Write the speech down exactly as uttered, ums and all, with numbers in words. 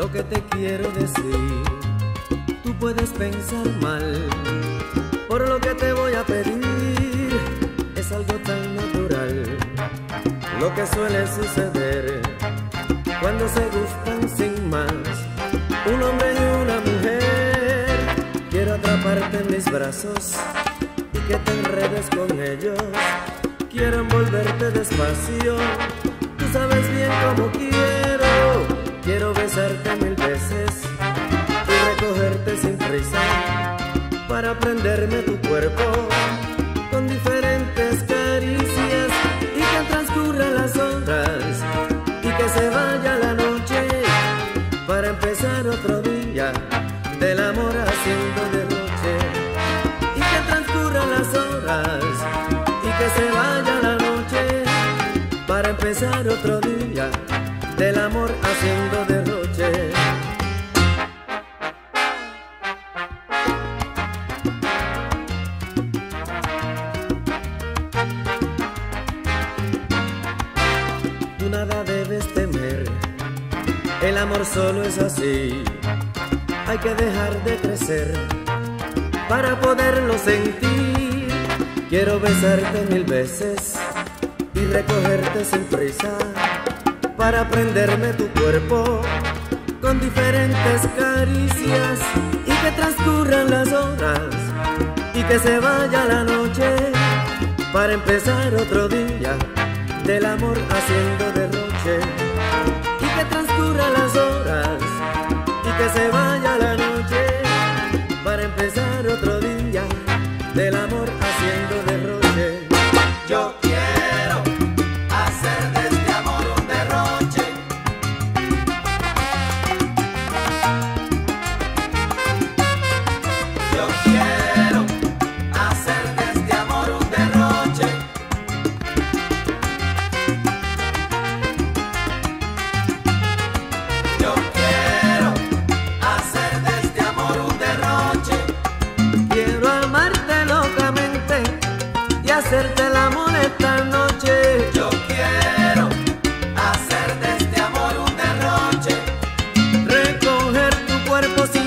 lo que te quiero decir. Tú puedes pensar mal, por lo que te voy a pedir es algo tan natural, lo que suele suceder cuando se gustan sin más, un hombre y una mujer. Quiero atraparte en mis brazos y que te enredes con ellos. Quiero envolverte despacio, tú sabes bien cómo quiero. Quiero besarte mil veces y recogerte sin prisa, para prenderme tu cuerpo con diferentes caricias, y que transcurran las horas y que se vaya la noche, para empezar otro día del amor haciendo derroche. Y que transcurran las horas y que se vaya la noche, para empezar otro día del amor haciendo derroche. Tú nada debes temer, el amor solo es así. Hay que dejar de crecer para poderlo sentir. Quiero besarte mil veces y recogerte sin prisa, para prenderme tu cuerpo con diferentes caricias, y que transcurran las horas y que se vaya la noche, para empezar otro día del amor haciendo derroche. Y que transcurran las horas y que se vaya la noche, para empezar otro día del amor haciendo derroche. Yo quiero hacer de este amor un derroche. Yo quiero hacer de este amor un derroche. Yo quiero hacer de este amor un derroche. Quiero amarte locamente y hacerte el amor esta noche. Yo quiero hacer de este amor un derroche. Recoger tu cuerpo sin